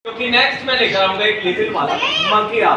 क्योंकि नेक्स्ट मैं लेकर आऊंगा एक लिटिल वाला मंकी। आप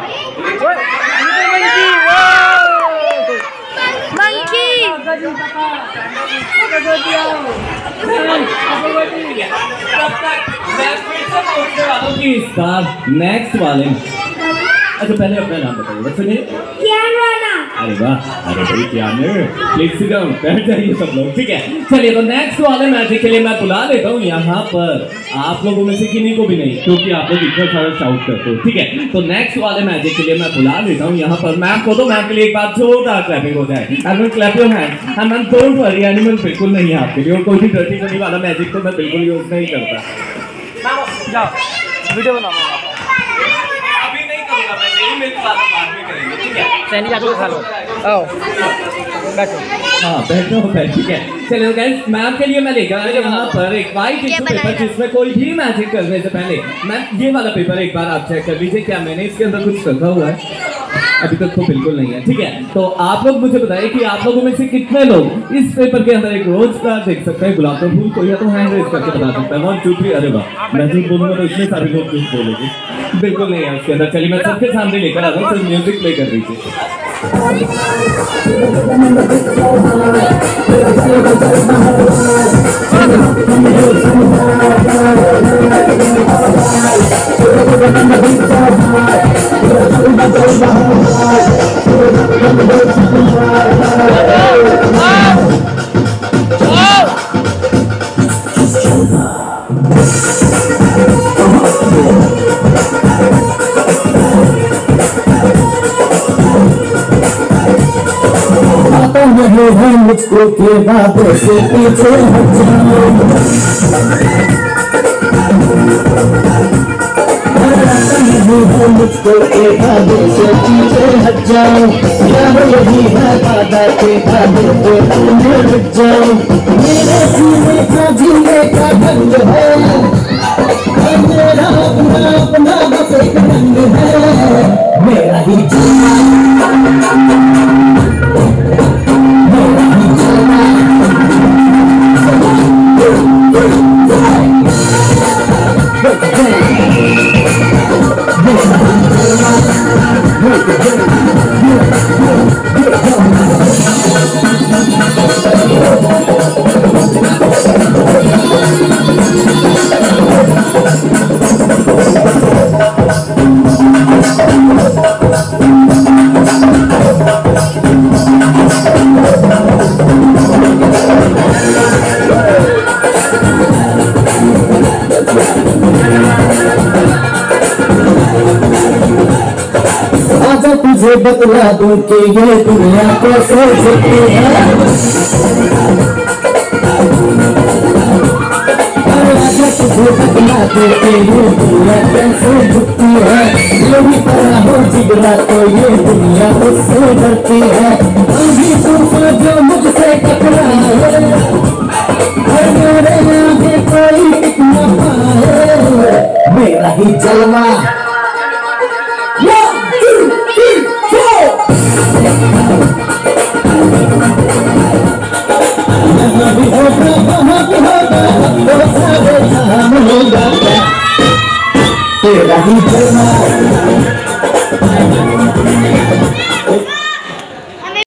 मंकी इस बार नेक्स्ट वाले। अच्छा पहले अपना नाम बताइए। What's your name? अरे वाह, अरे भाई कियानू, प्लीज सिट डाउन, बैठ जाइए सब लोग, ठीक है। चलिए तो नेक्स्ट वाले मैजिक के लिए मैं बुला लेता हूँ यहाँ पर आप लोगों में से किन्हीं को भी नहीं, क्योंकि आप लोग इतना सारा शाउट करते हो, ठीक है। तो नेक्स्ट वाले मैजिक के लिए मैं बुला लेता हूँ यहाँ पर मैम को। तो मैम के लिए एक बार जोरदार क्लैपिंग हो जाए। Animal clap your hands and ma'am don't worry, animal बिल्कुल नहीं है आपके लिए, और कोई भी डर्टी करने वाला मैजिक तो मैं बिल्कुल यूज नहीं करता। जाओ वीडियो बनाओ। सैनी जाके खा लो। आओ बैठो। हाँ बैठो बैठ, ठीक है। चलिए गाइस, मैम के लिए मैं लेकर आया यहाँ पर एक वाइट टिश्यू पेपर जिसमें कोई भी मैजिक करने से पहले मैम ये वाला पेपर एक बार आप चेक कर लीजिए, क्या मैंने इसके अंदर कुछ रखा हुआ है? अभी तक तो बिल्कुल नहीं है, ठीक है। तो आप लोग मुझे बताइए कि आप लोगों में से कितने लोग इस पेपर के अंदर एक रोज फ्लावर देख सकते हैं, गुलाब का फूल को, या तो हैंड रेज करके बता सकता है 1 2 3। अरे वाह, मैं झूठ बोलूंगा तो इतने सारे लोग झूठ बोलेंगे, बिल्कुल नहीं है उसके अंदर। चलिए मैं सबके सामने लेकर आता हूँ, सिर्फ म्यूजिक प्ले कर दीजिए। नहीं है मुझको के बातों से पीछे हट जाओ, नहीं है मुझको के बातों से पीछे हट जाओ, यार यही है वादा के बातों पे तुम्हें हट जाओ। मेरे सीने का जीने का ढंग है, मेरा अपना अपना बस एक रंग है, मेरा ही तुझे बतला दूं कि ये दुनिया कैसे झुकती है, तुझे बतला दूं कि ये दुनिया कैसे झुकती है, मेरी तरह हो जिगरा तो ये दुनिया मुझसे डरती है। अभी तूफान जो मुझसे टकराए, मेरे आगे कोई टिक न पाए, मेरा ही जलवा